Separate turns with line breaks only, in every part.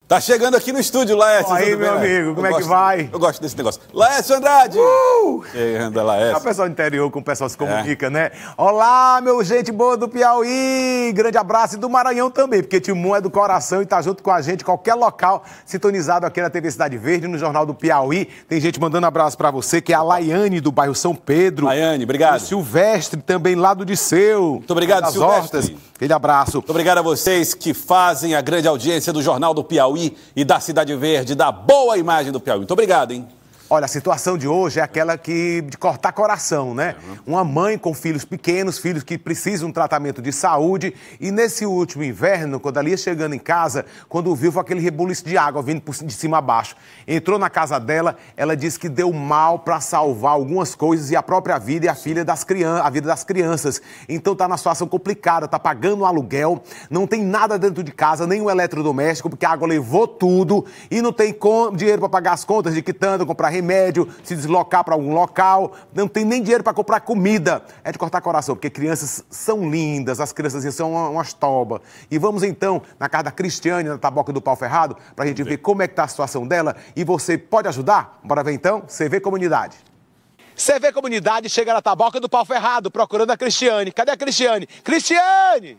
Tá chegando aqui no estúdio, Laércio.
Aí, meu amigo, como é que vai?
Eu gosto desse negócio. Laércio Andrade! Chegando, Laércio.
É o pessoal do interior, com o pessoal se comunica, né? Olá, meu gente boa do Piauí! Grande abraço, e do Maranhão também, porque Timon é do coração e tá junto com a gente, qualquer local, sintonizado aqui na TV Cidade Verde, no Jornal do Piauí. Tem gente mandando abraço pra você, que é a Laiane, do bairro São Pedro.
Laiane, obrigado.
O Silvestre, também lá do Disseu.
Muito obrigado,
das
Silvestre.
Hortas. Aquele abraço.
Muito obrigado a vocês que fazem a grande audiência do Jornal do Piauí e da Cidade Verde, da boa imagem do Piauí. Muito obrigado, hein?
Olha, a situação de hoje é aquela de cortar coração, né? Uma mãe com filhos pequenos, filhos que precisam de um tratamento de saúde, e nesse último inverno, quando ela ia chegando em casa, quando viu foi aquele rebuliço de água vindo de cima a baixo. Entrou na casa dela, ela disse que deu mal para salvar algumas coisas e a própria vida e a vida das crianças. Então tá na situação complicada, tá pagando um aluguel, não tem nada dentro de casa, nem um eletrodoméstico, porque a água levou tudo e não tem dinheiro para pagar as contas de quitanda, comprar remédio, se deslocar para algum local, não tem nem dinheiro para comprar comida. É de cortar coração, porque crianças são lindas, as crianças são umas tobas. E vamos então na casa da Cristiane, na Taboca do Pau Ferrado, para a gente ver como é que está a situação dela e você pode ajudar? Bora ver então? CV Comunidade. CV Comunidade chega na Taboca do Pau Ferrado, procurando a Cristiane. Cadê a Cristiane? Cristiane!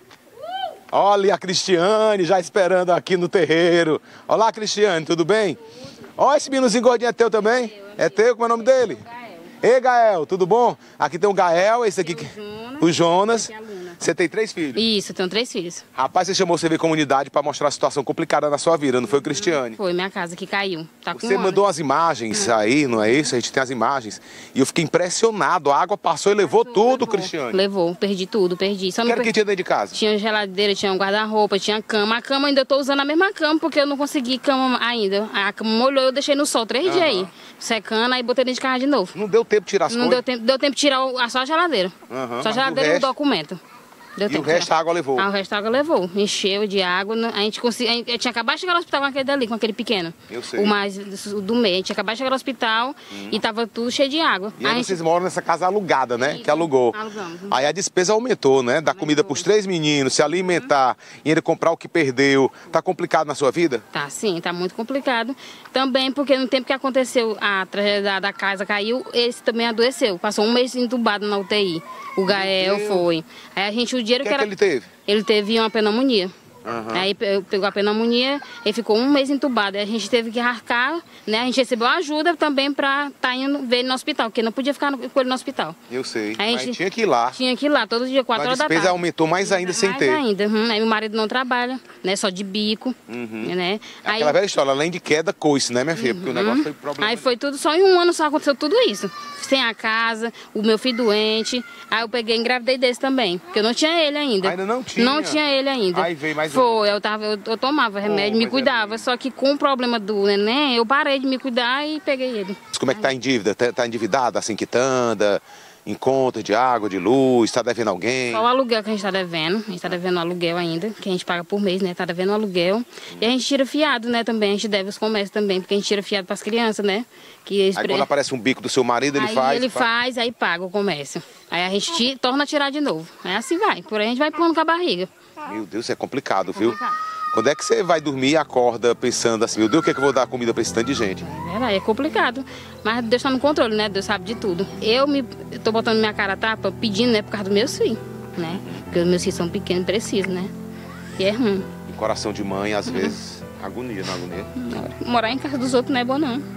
Olha a Cristiane já esperando aqui no terreiro. Olá, Cristiane, tudo bem? Olha, esse meninozinho gordinho é teu também? É teu, como é o nome dele? Gael. Ei, Gael, tudo bom? Aqui tem o Gael, esse aqui, o Jonas. Você tem 3 filhos?
Isso, eu tenho 3 filhos.
Rapaz, você chamou o CV Comunidade para mostrar a situação complicada na sua vida, não foi, Cristiane?
Foi, minha casa que caiu. Tá com
Você mandou as imagens aí, não é isso? A gente tem as imagens. E eu fiquei impressionado, a água passou e levou tudo, Cristiane.
Levou, perdi tudo, perdi. Só
o que era que tinha dentro de casa?
Tinha geladeira, tinha um guarda-roupa, tinha cama. A cama ainda eu tô usando a mesma cama, porque eu não consegui cama ainda. A cama molhou, eu deixei no sol 3 dias aí, secando, aí botei dentro de casa de novo.
Não deu tempo de tirar as coisas?
Não deu tempo de tirar só a geladeira. Só a geladeira e o documento.
E o resto a água levou?
O resto a água levou. Encheu de água. A gente tinha acabado de chegar no hospital com aquele dali, com aquele pequeno.
Eu sei.
O mais do meio. A gente tinha acabado de chegar no hospital e tava tudo cheio de água.
E aí vocês moram nessa casa alugada, né?
Isso,
que alugou.
Alugamos.
Aí a despesa aumentou, né? Dar comida para os 3 meninos, se alimentar e ainda comprar o que perdeu. Tá complicado na sua vida?
Tá, sim. Tá muito complicado. Também porque no tempo que aconteceu a tragédia da casa caiu, esse também adoeceu. Passou um mês entubado na UTI. O Gael foi. Aí a gente, o dinheiro
que é que ele teve?
Ele teve uma pneumonia. Aí pegou a pneumonia, ele ficou um mês entubado. Aí a gente teve que arcar, né? A gente recebeu ajuda também para indo ver ele no hospital, porque não podia ficar com ele no hospital.
Eu sei,
aí
mas tinha que ir lá.
Tinha que ir lá, todo dia, 4 horas da tarde.
A despesa aumentou mais ainda sem ter.
Mais ainda. Aí meu marido não trabalha, né? Só de bico, né? Aí,
aquela velha história, além de queda, coice, né, minha filha? Porque o negócio foi problema.
Aí foi tudo, só em um ano só aconteceu tudo isso. Sem a casa, o meu filho doente. Aí eu peguei e engravidei desse também, porque eu não tinha ele ainda.
Ainda não tinha?
Não tinha ele ainda.
Aí veio mais
Foi, eu tomava remédio, me cuidava, só que com o problema do neném, eu parei de me cuidar e peguei ele.
Como é que tá em dívida? Tá endividada, assim, quitanda, em conta de água, de luz, tá devendo alguém?
Só o aluguel que a gente tá devendo, a gente tá devendo o aluguel ainda, que a gente paga por mês, né, tá devendo o aluguel. E a gente tira fiado, né, também, a gente deve os comércios também, porque a gente tira fiado pras crianças, né. Que eles...
Aí quando aparece um bico do seu marido, ele faz?
Aí ele faz, aí paga o comércio. Aí a gente torna a tirar de novo. Aí assim vai, por aí a gente vai pondo com a barriga.
Meu Deus, é complicado, viu? Quando é que você vai dormir e acorda pensando assim, meu Deus, o que é que eu vou dar comida para esse tanto de gente?
É verdade, é complicado. Mas Deus está no controle, né? Deus sabe de tudo. Eu tô botando minha cara a tapa, pedindo, né, por causa dos meus filhos, né? Porque os meus filhos são pequenos e precisam, né? E é ruim.
E coração de mãe, às vezes, agonia, não agonia?
Morar em casa dos outros não é bom, não.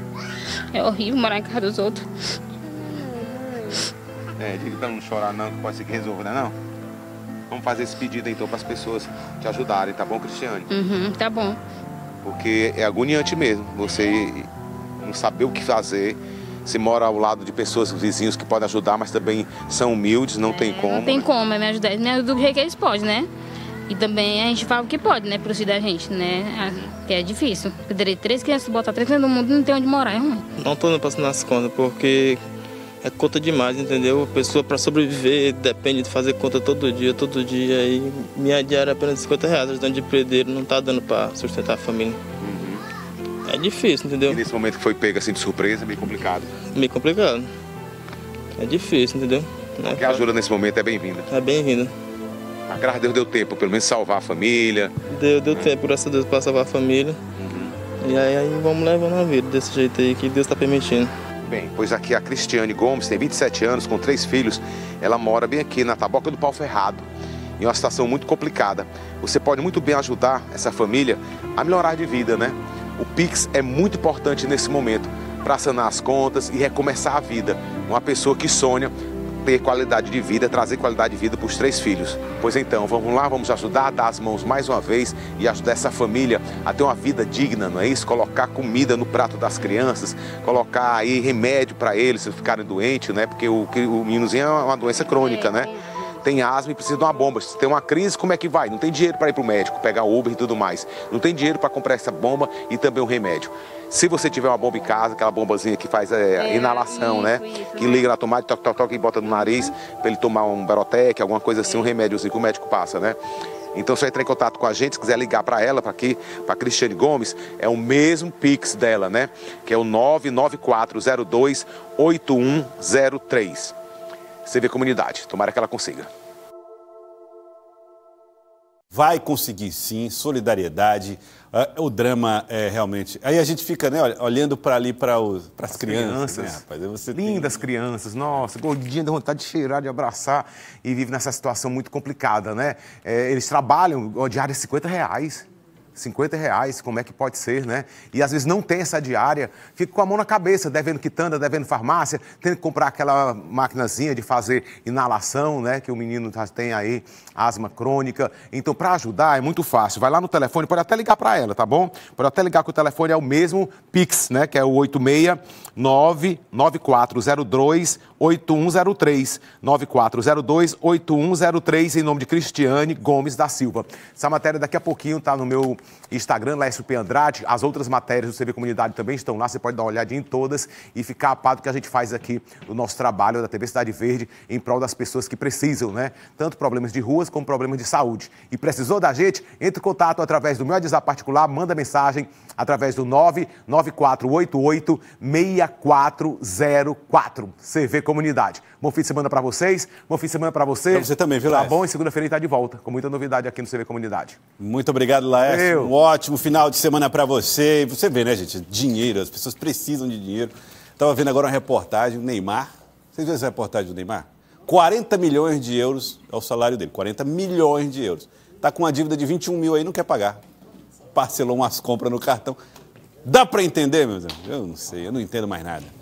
É horrível morar em casa dos outros.
Diga pra não chorar não, que pode ser que resolva, né não? Vamos fazer esse pedido então para as pessoas te ajudarem, tá bom, Cristiane?
Tá bom.
Porque é agoniante mesmo, você não saber o que fazer. Você mora ao lado de pessoas, vizinhos que podem ajudar, mas também são humildes, não tem como.
Não tem como me ajudar, né? Do jeito que eles podem, né? E também a gente fala o que pode, né? Pro filho da gente, né? Que é difícil. Poderia 3 crianças, botar 3 crianças no mundo, não tem onde morar, é ruim.
Não tô passando as contas, porque é conta demais, entendeu? A pessoa, para sobreviver, depende de fazer conta todo dia, e minha diária é apenas R$50, ajudando de predeiro, não tá dando para sustentar a família. É difícil, entendeu?
E nesse momento que foi pego assim de surpresa, é meio complicado?
Meio complicado. É difícil, entendeu?
Qualquer ajuda nesse momento é bem-vinda.
É bem-vinda.
Graças a Deus deu tempo, pelo menos salvar a família.
Deu tempo, graças a Deus, para salvar a família. E aí vamos levando a vida desse jeito aí que Deus está permitindo.
Bem, pois aqui a Cristiane Gomes tem 27 anos, com 3 filhos. Ela mora bem aqui na Taboca do Pau Ferrado, em uma situação muito complicada. Você pode muito bem ajudar essa família a melhorar de vida, né? O Pix é muito importante nesse momento para sanar as contas e recomeçar a vida. Uma pessoa que sonha ter qualidade de vida, trazer qualidade de vida para os 3 filhos. Pois então, vamos lá, vamos ajudar, dar as mãos mais uma vez e ajudar essa família a ter uma vida digna, não é isso? Colocar comida no prato das crianças, colocar aí remédio para eles se ficarem doentes, né? Porque o meninozinho é uma doença crônica, né? Tem asma e precisa de uma bomba. Se tem uma crise, como é que vai? Não tem dinheiro para ir para o médico, pegar Uber e tudo mais. Não tem dinheiro para comprar essa bomba e também um remédio. Se você tiver uma bomba em casa, aquela bombazinha que faz inalação, né? Que liga na tomada, toque e bota no nariz, para ele tomar um Barotec, alguma coisa assim, um remédiozinho que o médico passa, né? Então, se você entrar em contato com a gente, se quiser ligar para ela, para aqui, para Cristiane Gomes, é o mesmo Pix dela, né? Que é o 99402-8103. CV Comunidade. Tomara que ela consiga.
Vai conseguir sim, solidariedade. O drama é realmente... Aí a gente fica, né, olhando para ali para as crianças. Né, rapaz?
Lindas crianças, nossa, gordinha, dá vontade de cheirar, de abraçar, e vive nessa situação muito complicada, né? Eles trabalham, diária R$50. R$50, como é que pode ser, né? E às vezes não tem essa diária, fica com a mão na cabeça, devendo quitanda, devendo farmácia, tendo que comprar aquela maquinazinha de fazer inalação, né? Que o menino tem aí, asma crônica. Então, para ajudar, é muito fácil. Vai lá no telefone, pode até ligar para ela, tá bom? Pode até ligar que o telefone é o mesmo Pix, né? Que é o 869-9402-8103. 9402-8103, em nome de Cristiane Gomes da Silva. Essa matéria daqui a pouquinho tá no meu Instagram, Laércio P. Andrade. As outras matérias do CV Comunidade também estão lá. Você pode dar uma olhadinha em todas e ficar a par do que a gente faz aqui no nosso trabalho da TV Cidade Verde em prol das pessoas que precisam, né? Tanto problemas de ruas como problemas de saúde. E precisou da gente? Entre em contato através do meu WhatsApp particular, manda mensagem através do 99488-6404. CV Comunidade. Bom fim de semana para vocês, bom fim de semana para você.
Para você também, viu, Laércio?
Tá bom, e segunda-feira ele tá de volta, com muita novidade aqui no CV Comunidade.
Muito obrigado, Laércio. Um ótimo final de semana para você. E você vê, né, gente, dinheiro, as pessoas precisam de dinheiro. Estava vendo agora uma reportagem, o Neymar. Vocês viram essa reportagem do Neymar? 40 milhões de euros é o salário dele, 40 milhões de euros. Está com uma dívida de 21 mil aí, não quer pagar. Parcelou umas compras no cartão. Dá para entender, meus amigos? Eu não sei, eu não entendo mais nada.